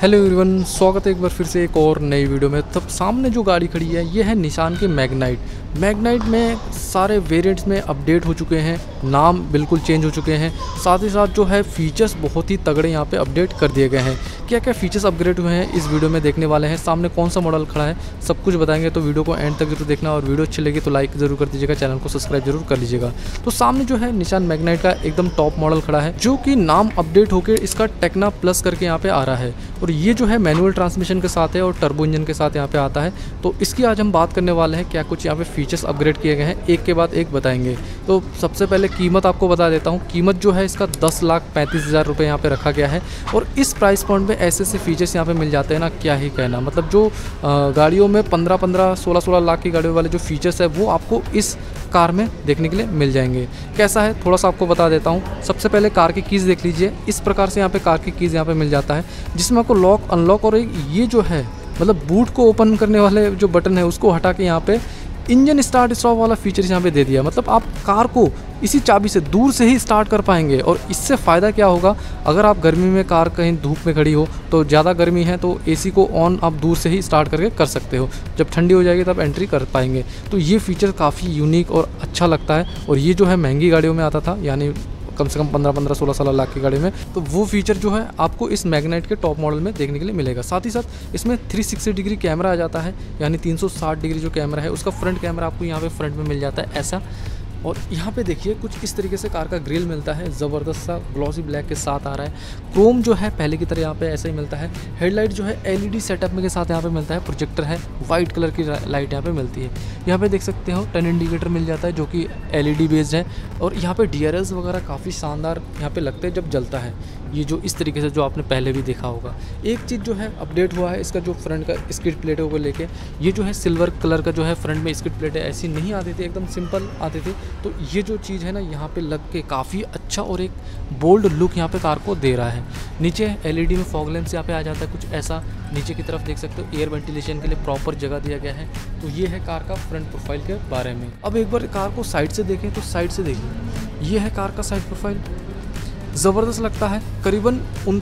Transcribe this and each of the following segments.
Hello everyone, स्वागत है एक बार फिर से एक और नई वीडियो में। तब सामने जो गाड़ी खड़ी है ये है निसान की मैग्नाइट में सारे वेरिएंट्स में अपडेट हो चुके हैं, नाम बिल्कुल चेंज हो चुके हैं। साथ ही साथ जो है फीचर्स बहुत ही तगड़े यहाँ पे अपडेट कर दिए गए हैं। क्या क्या फीचर्स अपग्रेड हुए हैं इस वीडियो में देखने वाले हैं। सामने कौन सा मॉडल खड़ा है सब कुछ बताएंगे, तो वीडियो को एंड तक जरूर देखना। और वीडियो अच्छी लगी तो लाइक ज़रूर कर दीजिएगा, चैनल को सब्सक्राइब जरूर कर लीजिएगा। तो सामने जो है निसान मैग्नाइट का एकदम टॉप मॉडल खड़ा है, जो कि नाम अपडेट होकर इसका टेक्ना प्लस करके यहाँ पे आ रहा है। और ये जो है मैनुअल ट्रांसमिशन के साथ है और टर्बो इंजन के साथ यहाँ पे आता है। तो इसकी आज हम बात करने वाले हैं, क्या कुछ यहाँ पे फीचर्स अपग्रेड किए गए हैं, एक के बाद एक बताएंगे। तो सबसे पहले कीमत आपको बता देता हूँ। कीमत जो है इसका 10,35,000 रुपये यहाँ पे रखा गया है। और इस प्राइस पॉइंट में ऐसे ऐसे फीचर्स यहाँ पे मिल जाते हैं ना, क्या ही कहना। मतलब जो गाड़ियों में 15-15, 16-16 लाख की गाड़ियों वाले जो फीचर्स है वो आपको इस कार में देखने के लिए मिल जाएंगे। कैसा है थोड़ा सा आपको बता देता हूँ। सबसे पहले कार की कीज़ देख लीजिए। इस प्रकार से यहाँ पे कार की कीज़ यहाँ पे मिल जाता है, जिसमें आपको लॉक अनलॉक और ये जो है मतलब बूट को ओपन करने वाले जो बटन है उसको हटा के यहाँ पे इंजन स्टार्ट स्टॉप वाला फीचर यहाँ पे दे दिया। मतलब आप कार को इसी चाबी से दूर से ही स्टार्ट कर पाएंगे। और इससे फ़ायदा क्या होगा, अगर आप गर्मी में कार कहीं धूप में खड़ी हो तो ज़्यादा गर्मी है तो एसी को ऑन आप दूर से ही स्टार्ट करके कर सकते हो। जब ठंडी हो जाएगी तब एंट्री कर पाएंगे। तो ये फीचर काफ़ी यूनिक और अच्छा लगता है। और ये जो है महंगी गाड़ियों में आता था, यानी कम से कम 15-15, 16-16 लाख की गाड़ी में। तो वो फीचर जो है आपको इस मैग्नाइट के टॉप मॉडल में देखने के लिए मिलेगा। साथ ही साथ इसमें 360 डिग्री कैमरा आ जाता है, यानी 360 डिग्री जो कैमरा है उसका फ्रंट कैमरा आपको यहाँ पे फ्रंट में मिल जाता है ऐसा। और यहाँ पे देखिए कुछ इस तरीके से कार का ग्रिल मिलता है, ज़बरदस्त सा ग्लॉसी ब्लैक के साथ आ रहा है। क्रोम जो है पहले की तरह यहाँ पे ऐसा ही मिलता है। हेडलाइट जो है एलईडी सेटअप में के साथ यहाँ पे मिलता है। प्रोजेक्टर है, वाइट कलर की लाइट यहाँ पे मिलती है। यहाँ पे देख सकते हो टर्न इंडिकेटर मिल जाता है जो कि एलईडी बेस्ड है। और यहाँ पे डीआरएल्स वगैरह काफ़ी शानदार यहाँ पे लगते हैं जब जलता है, ये जो इस तरीके से जो आपने पहले भी देखा होगा। एक चीज़ जो है अपडेट हुआ है, इसका जो फ्रंट का स्किड प्लेट है वो लेके ये जो है सिल्वर कलर का जो है फ्रंट में स्किड प्लेट है, ऐसी नहीं आती थी, एकदम सिंपल आती थी। तो ये जो चीज़ है ना यहाँ पे लग के काफ़ी अच्छा और एक बोल्ड लुक यहाँ पे कार को दे रहा है। नीचे एलईडी में फॉग लैंप्स यहाँ पे आ जाता है कुछ ऐसा। नीचे की तरफ देख सकते हो एयर वेंटिलेशन के लिए प्रॉपर जगह दिया गया है। तो ये है कार का फ्रंट प्रोफाइल के बारे में। अब एक बार कार को साइड से देखें तो साइड से देखिए, ये है कार का साइड प्रोफाइल, ज़बरदस्त लगता है। करीबन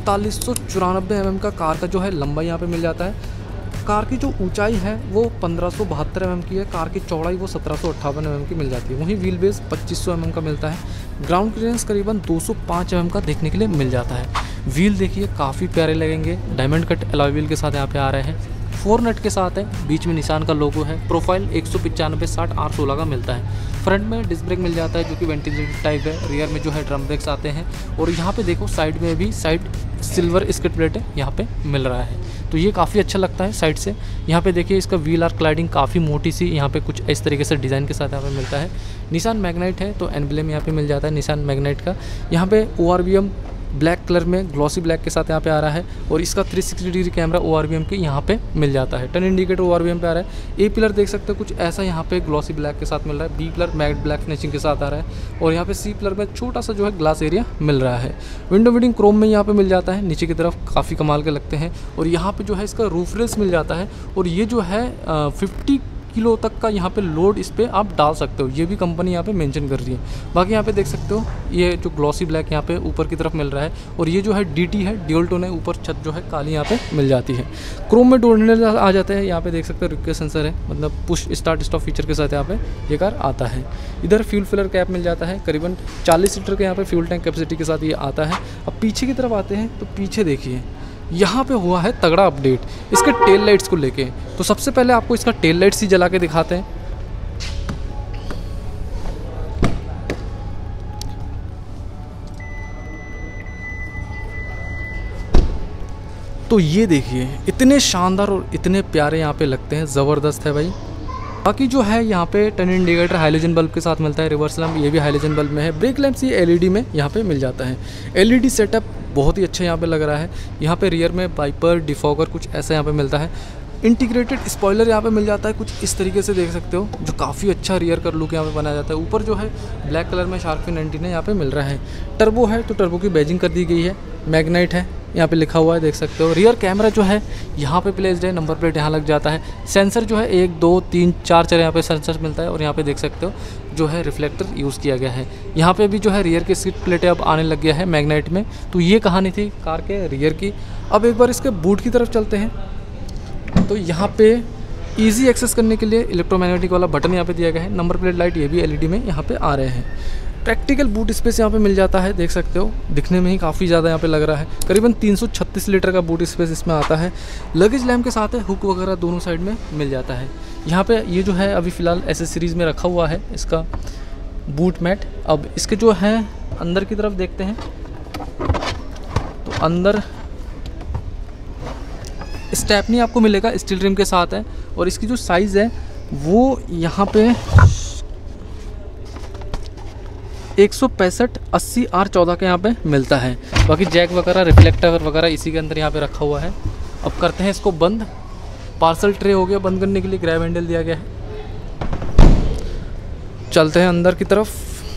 3994 mm का कार का जो है लंबाई यहाँ पे मिल जाता है। कार की जो ऊंचाई है वो 1572 mm की है, कार की चौड़ाई वो 1758 mm की मिल जाती है। वहीं व्हील बेस 2500 mm का मिलता है। ग्राउंड क्लियरेंस करीबन 205 mm का देखने के लिए मिल जाता है। व्हील देखिए काफ़ी प्यारे लगेंगे, डायमंड कट अलॉय व्हील के साथ यहाँ पे आ रहे हैं। 4 नट के साथ है, बीच में निशान का लोगो है। प्रोफाइल 195/60 R16 का मिलता है। फ्रंट में डिस्क ब्रेक मिल जाता है जो कि वेंटिलेटेड टाइप है। रियर में जो है ड्रम ब्रेक्स आते हैं। और यहाँ पे देखो साइड में भी साइड सिल्वर स्किड प्लेट है यहाँ पे मिल रहा है। तो ये काफ़ी अच्छा लगता है साइड से। यहाँ पे देखिए इसका व्हील आर क्लाइडिंग काफ़ी मोटी सी यहाँ पे कुछ इस तरीके से डिज़ाइन के साथ यहाँ पे मिलता है। निसान मैग्नाइट है तो एम्ब्लेम यहाँ पे मिल जाता है निसान मैग्नाइट का। यहाँ पे ORVM ब्लैक कलर में ग्लॉसी ब्लैक के साथ यहाँ पे आ रहा है। और इसका 360 डिग्री कैमरा ORVM के यहाँ पे मिल जाता है। टर्न इंडिकेटर ORVM पे आ रहा है। ए पिलर देख सकते हो कुछ ऐसा यहाँ पे ग्लॉसी ब्लैक के साथ मिल रहा है। B pillar matte black finishing के साथ आ रहा है। और यहाँ पे सी पिलर में छोटा सा जो है ग्लास एरिया मिल रहा है। विंडो विडिंग क्रोम में यहाँ पे मिल जाता है, नीचे की तरफ काफ़ी कमाल के लगते हैं। और यहाँ पे जो है इसका रूफ रेल्स मिल जाता है। और ये जो है 50 किलो तक का यहाँ पे लोड इस पर आप डाल सकते हो, ये भी कंपनी यहाँ पे मेंशन कर रही है। बाकी यहाँ पे देख सकते हो ये जो ग्लॉसी ब्लैक यहाँ पे ऊपर की तरफ मिल रहा है। और ये जो है DT है, ड्यूल टोन है, ऊपर छत जो है काली यहाँ पे मिल जाती है। क्रोम में डोर हैंडल आ जाते हैं। यहाँ पे देख सकते हो रिक्वेस्ट सेंसर है, मतलब पुश स्टार्ट स्टॉप फीचर के साथ यहाँ पे ये कार आता है। इधर फ्यूल फिलर कैप मिल जाता है, करीबन 40 लीटर के यहाँ पे फ्यूल टैंक कैपेसिटी के साथ ये आता है। अब पीछे की तरफ आते हैं तो पीछे देखिए यहाँ पे हुआ है तगड़ा अपडेट इसके टेल लाइट्स को लेके। तो सबसे पहले आपको इसका टेल लाइट्स ही जला के दिखाते हैं। तो ये देखिए इतने शानदार और इतने प्यारे यहाँ पे लगते हैं, ज़बरदस्त है भाई। बाकी जो है यहाँ पे टर्न इंडिकेटर हाइलोजन बल्ब के साथ मिलता है। रिवर्स लैंप ये भी हाइलोजन बल्ब में है। ब्रेक लैंप्स ये LED में यहाँ पे मिल जाता है। LED सेटअप बहुत ही अच्छा यहाँ पे लग रहा है। यहाँ पे रियर में वाइपर डिफॉगर कुछ ऐसा यहाँ पे मिलता है। इंटीग्रेटेड स्पॉइलर यहाँ पे मिल जाता है कुछ इस तरीके से, देख सकते हो, जो काफ़ी अच्छा रियर का लुक यहाँ पे बनाया जाता है। ऊपर जो है ब्लैक कलर में शार्क फिन एंटीना यहाँ पे मिल रहा है। टर्बो है तो टर्बो की बैजिंग कर दी गई है। मैग्नाइट है यहाँ पे लिखा हुआ है, देख सकते हो। रियर कैमरा जो है यहाँ पे प्लेस्ड है, नंबर प्लेट यहाँ लग जाता है। सेंसर जो है 1 2 3 4 यहाँ पे सेंसर मिलता है और यहाँ पे देख सकते हो जो है रिफ्लेक्टर यूज़ किया गया है। यहाँ पे भी जो है रियर की सीट प्लेटें अब आने लग गया है मैग्नाइट में। तो ये कहानी थी कार के रियर की। अब एक बार इसके बूट की तरफ चलते हैं। तो यहाँ पे ईजी एक्सेस करने के लिए इलेक्ट्रोमैग्नेटिक वाला बटन यहाँ पे दिया गया है। नंबर प्लेट लाइट ये भी एलईडी में यहाँ पे आ रहे हैं। प्रैक्टिकल बूट स्पेस यहाँ पे मिल जाता है, देख सकते हो, दिखने में ही काफ़ी ज़्यादा यहाँ पे लग रहा है। करीबन 336 लीटर का बूट स्पेस इसमें आता है। लगेज लैम्प के साथ है, हुक वगैरह दोनों साइड में मिल जाता है। यहाँ पे ये जो है अभी फ़िलहाल एसेसरीज़ में रखा हुआ है इसका बूट मैट। अब इसके जो है अंदर की तरफ देखते हैं। तो अंदर स्टेपनी आपको मिलेगा, स्टील रिम के साथ है। और इसकी जो साइज़ है वो यहाँ पे 165/80 R14 के यहाँ पे मिलता है। बाकी जैक वगैरह रिफ्लेक्टर वगैरह इसी के अंदर यहाँ पे रखा हुआ है। अब करते हैं इसको बंद। पार्सल ट्रे हो गया बंद करने के लिए, ग्रैब हैंडल दिया गया है। चलते हैं अंदर की तरफ।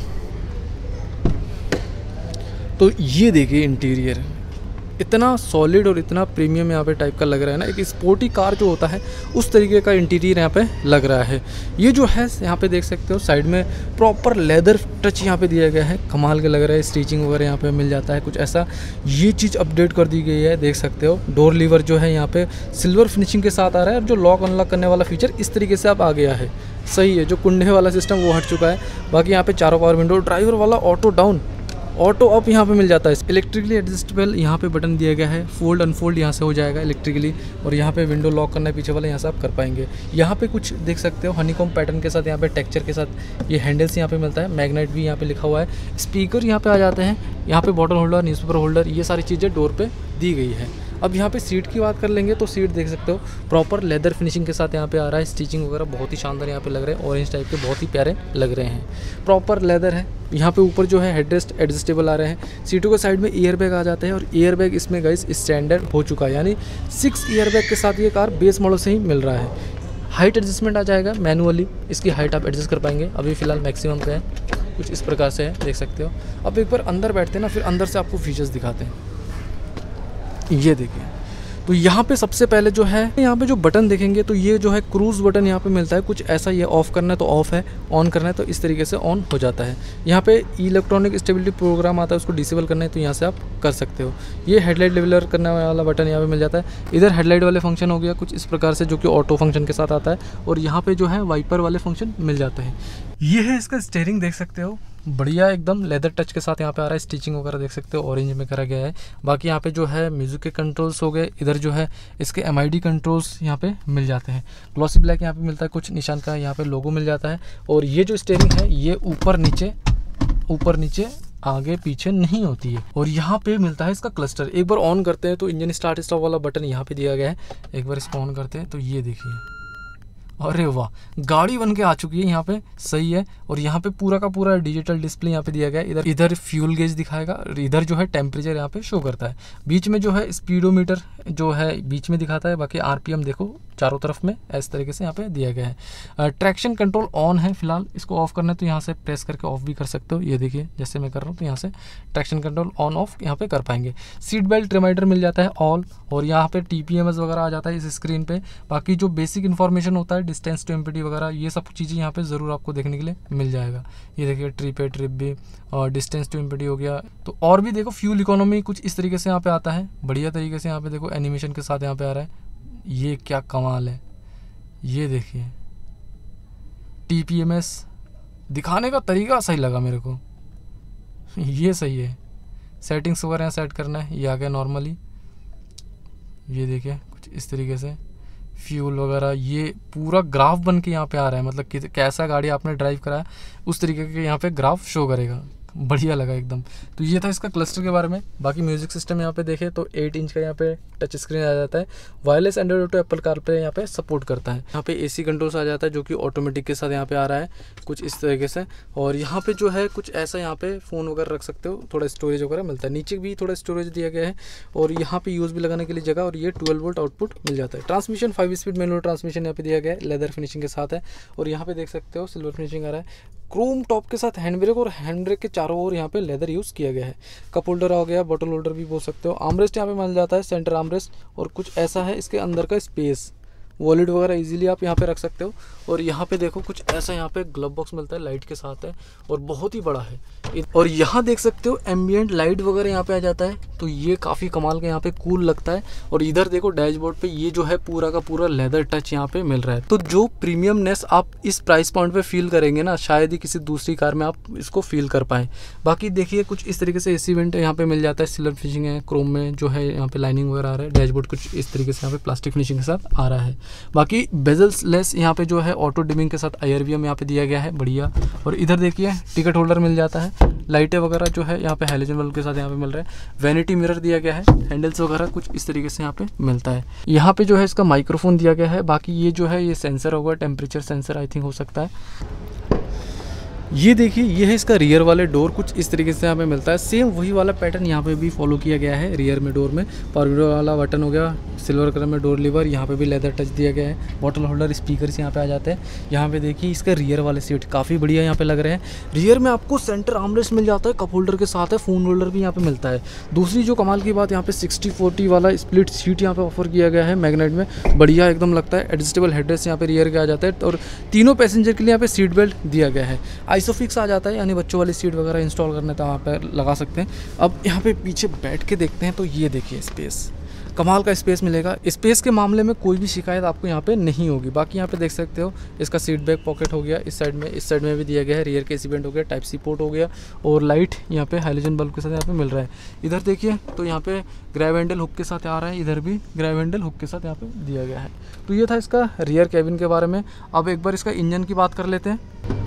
तो ये देखिए इंटीरियर इतना सॉलिड और इतना प्रीमियम यहाँ पे टाइप का लग रहा है ना, एक स्पोर्टी कार जो होता है उस तरीके का इंटीरियर यहाँ पे लग रहा है। ये जो है यहाँ पे देख सकते हो साइड में प्रॉपर लेदर टच यहाँ पे दिया गया है, कमाल के लग रहा है। स्टिचिंग वगैरह यहाँ पे मिल जाता है कुछ ऐसा। ये चीज़ अपडेट कर दी गई है, देख सकते हो। डोर लीवर जो है यहाँ पे सिल्वर फिनिशिंग के साथ आ रहा है और जो लॉक अनलॉक करने वाला फीचर इस तरीके से अब आ गया है। सही है, जो कुंडे वाला सिस्टम वो हट चुका है। बाकी यहाँ पे चारों पावर विंडो, ड्राइवर वाला ऑटो डाउन, ऑटो अप यहाँ पे मिल जाता है। इलेक्ट्रिकली एडजस्टेबल यहाँ पे बटन दिया गया है, फोल्ड अनफोल्ड यहाँ से हो जाएगा इलेक्ट्रिकली। और यहाँ पे विंडो लॉक करना है पीछे वाला, यहाँ से आप कर पाएंगे। यहाँ पे कुछ देख सकते हो हनीकॉम पैटर्न के साथ यहाँ पे टेक्सचर के साथ ये हैंडल्स यहाँ पे मिलता है। मैग्नेट भी यहाँ पे लिखा हुआ है। स्पीकर यहाँ पे आ जाते हैं। यहाँ पे बॉटल होल्डर, न्यूज़पेपर होल्डर, ये सारी चीज़ें डोर पे दी गई है। अब यहाँ पे सीट की बात कर लेंगे तो सीट देख सकते हो प्रॉपर लेदर फिनिशिंग के साथ यहाँ पे आ रहा है। स्टिचिंग वगैरह बहुत ही शानदार यहाँ पे लग रहे हैं, ऑरेंज टाइप के बहुत ही प्यारे लग रहे हैं। प्रॉपर लेदर है। यहाँ पे ऊपर जो है हेडरेस्ट एडजस्टेबल आ रहे हैं। सीटों के साइड में ईयर बैग आ जाते हैं और ईयर बैग इसमें गाइस स्टैंडर्ड हो चुका है, यानी 6 ईयर बैग के साथ ये कार बेस मॉडल से ही मिल रहा है। हाइट एडजस्टमेंट आ जाएगा मैनुअली, इसकी हाइट आप एडजस्ट कर पाएंगे। अभी फ़िलहाल मैक्सिमम पे है, कुछ इस प्रकार से है, देख सकते हो। अब एक बार अंदर बैठते हैं ना, फिर अंदर से आपको फीचर्स दिखाते हैं। ये देखिए, तो यहाँ पे सबसे पहले जो है यहाँ पे जो बटन देखेंगे तो ये जो है क्रूज़ बटन यहाँ पे मिलता है कुछ ऐसा। ये ऑफ़ करना है तो ऑफ़ है, ऑन करना है तो इस तरीके से ऑन हो जाता है। यहाँ पे इलेक्ट्रॉनिक स्टेबिलिटी प्रोग्राम आता है, उसको डिसेबल करना है तो यहाँ से आप कर सकते हो। ये हेडलाइट लेवलर करने वाला बटन यहाँ पे मिल जाता है। इधर हेडलाइट वाले फंक्शन हो गया कुछ इस प्रकार से, जो कि ऑटो फंक्शन के साथ आता है। और यहाँ पे जो है वाइपर वाले फंक्शन मिल जाते हैं। ये है इसका स्टीयरिंग, देख सकते हो, बढ़िया एकदम लेदर टच के साथ यहाँ पे आ रहा है। स्टिचिंग वगैरह देख सकते हो ऑरेंज में करा गया है। बाकी यहाँ पे जो है म्यूज़िक के कंट्रोल्स हो गए। इधर जो है इसके MID कंट्रोल्स यहाँ पे मिल जाते हैं। ग्लॉसी ब्लैक यहाँ पे मिलता है, कुछ निशान का यहाँ पे लोगो मिल जाता है। और ये जो स्टीयरिंग है ये ऊपर नीचे आगे पीछे नहीं होती है। और यहाँ पे मिलता है इसका क्लस्टर। एक बार ऑन करते हैं तो इंजन स्टार्ट स्टॉप वाला बटन यहाँ पे दिया गया है। एक बार इसको ऑन करते हैं तो ये देखिए, अरे वाह, गाड़ी बन के आ चुकी है यहाँ पे, सही है। और यहाँ पे पूरा का पूरा डिजिटल डिस्प्ले यहाँ पे दिया गया है। इधर फ्यूल गेज दिखाएगा और इधर जो है टेम्परेचर यहाँ पे शो करता है। बीच में जो है स्पीडोमीटर जो है बीच में दिखाता है। बाकी RPM देखो चारों तरफ में इस तरीके से यहाँ पे दिया गया है। ट्रैक्शन कंट्रोल ऑन है फिलहाल, इसको ऑफ करना है तो यहाँ से प्रेस करके ऑफ भी कर सकते हो। ये देखिए जैसे मैं कर रहा हूँ तो यहाँ से ट्रैक्शन कंट्रोल ऑन ऑफ यहाँ पे कर पाएंगे। सीट बेल्ट रिमाइंडर मिल जाता है ऑल। और यहाँ पे TPMS वगैरह आ जाता है इस स्क्रीन पे। बाकी जो बेसिक इन्फॉर्मेशन होता है डिस्टेंस टू एम्पिटी वगैरह, ये सब चीज़ें यहाँ पे ज़रूर आपको देखने के लिए मिल जाएगा। ये देखिए ट्रिप भी और डिस्टेंस टू एम्पिटी हो गया। तो और भी देखो फ्यूल इकोनॉमी कुछ इस तरीके से यहाँ पे आता है, बढ़िया तरीके से यहाँ पे देखो एनिमेशन के साथ यहाँ पे आ रहा है। ये क्या कमाल है, ये देखिए TPMS दिखाने का तरीका सही लगा मेरे को, ये सही है। सेटिंग्स वगैरह यहाँ सेट करना है, ये आ गया नॉर्मली। ये देखिए कुछ इस तरीके से फ्यूल वगैरह, ये पूरा ग्राफ बन के यहाँ पे आ रहा है। मतलब कि कैसा गाड़ी आपने ड्राइव करा है उस तरीके के यहाँ पे ग्राफ शो करेगा। बढ़िया लगा एकदम। तो ये था इसका क्लस्टर के बारे में। बाकी म्यूजिक सिस्टम यहाँ पे देखें तो 8 इंच का यहाँ पे टच स्क्रीन आ जाता है। Wireless Android Auto Apple CarPlay यहाँ पे सपोर्ट करता है। यहाँ पे एसी कंट्रोल्स आ जाता है जो कि ऑटोमेटिक के साथ यहाँ पे आ रहा है कुछ इस तरीके से। और यहाँ पे जो है कुछ ऐसा यहाँ पे फ़ोन वगैरह रख सकते हो, थोड़ा स्टोरेज वगैरह मिलता है। नीचे भी थोड़ा स्टोरेज दिया गया है और यहाँ पे यूएसबी लगाने के लिए जगह, और ये 12 वोल्ट आउटपुट मिल जाता है। ट्रांसमिशन 5 स्पीड मैनुअल ट्रांसमिशन यहाँ पे दिया गया है, लेदर फिनिशिंग के साथ है। और यहाँ पे देख सकते हो सिल्वर फिनिशिंग आ रहा है। क्रोम टॉप के साथ हैंड ब्रेक, और हैंड ब्रेक के चारों ओर यहाँ पे लेदर यूज़ किया गया है। कप होल्डर आ गया, बॉटल होल्डर भी बोल सकते हो। आर्मरेस्ट यहाँ पे मिल जाता है, सेंटर आर्मरेस्ट। और कुछ ऐसा है इसके अंदर का स्पेस, वॉलेट वगैरह इजीली आप यहाँ पे रख सकते हो। और यहाँ पे देखो कुछ ऐसा यहाँ पे ग्लव बॉक्स मिलता है, लाइट के साथ है और बहुत ही बड़ा है। और यहाँ देख सकते हो एम्बिएंट लाइट वगैरह यहाँ पे आ जाता है, तो ये काफ़ी कमाल का यहाँ पे कूल लगता है। और इधर देखो डैशबोर्ड पे ये जो है पूरा का पूरा लेदर टच यहाँ पे मिल रहा है। तो जो प्रीमियमनेस आप इस प्राइस पॉइंट पे फील करेंगे ना, शायद ही किसी दूसरी कार में आप इसको फील कर पाएँ। बाकी देखिए कुछ इस तरीके से एसी वेंट यहाँ पे मिल जाता है, सिल्वर फिनिशिंग है, क्रोम में जो है यहाँ पे लाइनिंग वगैरह आ रहा है। डैशबोर्ड कुछ इस तरीके से यहाँ पे प्लास्टिक फिनिशिंग के साथ आ रहा है। बाकी बेजल्स लेस यहाँ पे जो है ऑटो डिमिंग के साथ IRVM यहाँ पे दिया गया है, बढ़िया। और इधर देखिए टिकट होल्डर मिल जाता है, लाइटें वगैरह जो है यहाँ पे हैलोजन बल्ब के साथ यहाँ पे मिल रहा है। वैनिटी मिरर दिया गया है, हैंडल्स वगैरह कुछ इस तरीके से यहाँ पे मिलता है। यहाँ पे जो है इसका माइक्रोफोन दिया गया है। बाकी ये जो है ये सेंसर होगा, टेम्परेचर सेंसर आई थिंक हो सकता है। ये देखिए ये है इसका रियर वाले डोर, कुछ इस तरीके से यहाँ पे मिलता है। सेम वही वाला पैटर्न यहाँ पे भी फॉलो किया गया है। रियर में डोर में पावर विंडो वाला बटन हो गया, सिल्वर कलर में डोर लीवर, यहाँ पे भी लेदर टच दिया गया है। बॉटल होल्डर, स्पीकर्स यहाँ पे आ जाते हैं। यहाँ पे देखिए इसका रियर वाले सीट काफ़ी बढ़िया यहाँ पे लग रहे हैं। रियर में आपको सेंटर आर्मरेस्ट मिल जाता है, कप होल्डर के साथ है, फ़ोन होल्डर भी यहाँ पे मिलता है। दूसरी जो कमाल की बात, यहाँ पे 60/40 वाला स्प्लिट सीट यहाँ पे ऑफर किया गया है मैग्नेट में, बढ़िया एकदम लगता है। एडजस्टेबल हेडरेस्ट यहाँ पे रियर के आ जाता है। और तीनों पैसेंजर के लिए यहाँ पे सीट बेल्ट दिया गया है। आइसोफिक्स आ जाता है, यानी बच्चों वाली सीट वगैरह इंस्टॉल करने तो वहाँ पर लगा सकते हैं। अब यहाँ पे पीछे बैठ के देखते हैं तो ये देखिए स्पेस, कमाल का स्पेस मिलेगा। स्पेस के मामले में कोई भी शिकायत आपको यहाँ पे नहीं होगी। बाकी यहाँ पे देख सकते हो इसका सीट बैक पॉकेट हो गया, इस साइड में भी दिया गया है। रियर के एसी वेंट हो गया, टाइप सी पोर्ट हो गया, और लाइट यहाँ पे हाइलोजन बल्ब के साथ यहाँ पे मिल रहा है। इधर देखिए तो यहाँ पे ग्रैब हैंडल हुक के साथ आ रहा है, इधर भी ग्रैब हैंडल हुक के साथ यहाँ पे दिया गया है। तो ये था इसका रियर कैबिन के बारे में। अब एक बार इसका इंजन की बात कर लेते हैं।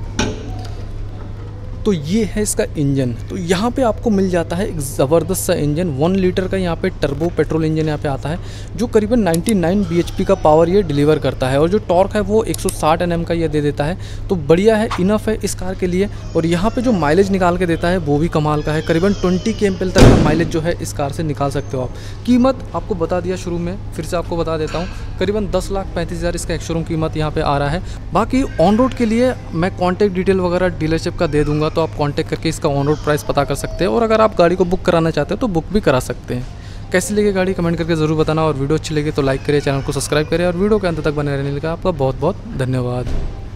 तो ये है इसका इंजन। तो यहाँ पे आपको मिल जाता है एक ज़बरदस्त सा इंजन, 1 लीटर का यहाँ पे टर्बो पेट्रोल इंजन यहाँ पे आता है, जो करीबन 99 bhp का पावर ये डिलीवर करता है। और जो टॉर्क है वो 160 Nm का ये दे देता है, तो बढ़िया है, इनफ है इस कार के लिए। और यहाँ पे जो माइलेज निकाल के देता है वो भी कमाल का है, करीबन 20 kmpl तक का माइलेज जो है इस कार से निकाल सकते हो आप। कीमत आपको बता दिया शुरू में, फिर से आपको बता देता हूँ, करीबन 10,35,000 इसका एक्स-शोरूम कीमत यहाँ पे आ रहा है। बाकी ऑन रोड के लिए मैं कॉन्टैक्ट डिटेल वगैरह डीलरशिप का दे दूँगा, तो आप कांटेक्ट करके इसका ऑन रोड प्राइस पता कर सकते हैं। और अगर आप गाड़ी को बुक कराना चाहते हो तो बुक भी करा सकते हैं। कैसी लगी गाड़ी कमेंट करके ज़रूर बताना, और वीडियो अच्छी लगी तो लाइक करिए, चैनल को सब्सक्राइब करिए, और वीडियो के अंत तक बने रहने का आपका बहुत बहुत धन्यवाद।